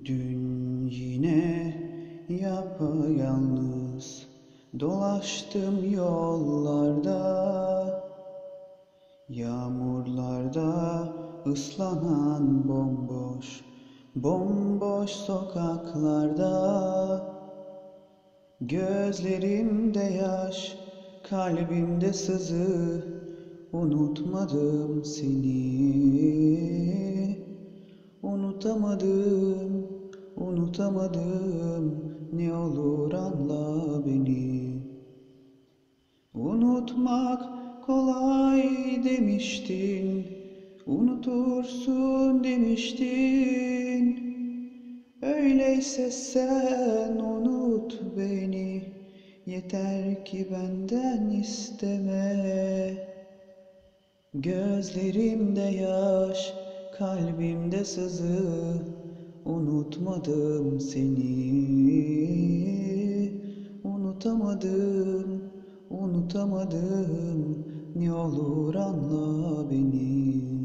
Dün yine yapayalnız dolaştım yollarda, yağmurlarda ıslanan bomboş sokaklarda. Gözlerimde yaş, kalbimde sızı, unutmadım seni. Unutamadım, ne olur anla beni. Unutmak kolay demiştin, unutursun demiştin. Öyleyse sen unut beni, yeter ki benden isteme. Gözlerimde yaş, kalbimde sızı, unutmadım seni. Unutamadım, ne olur anla beni.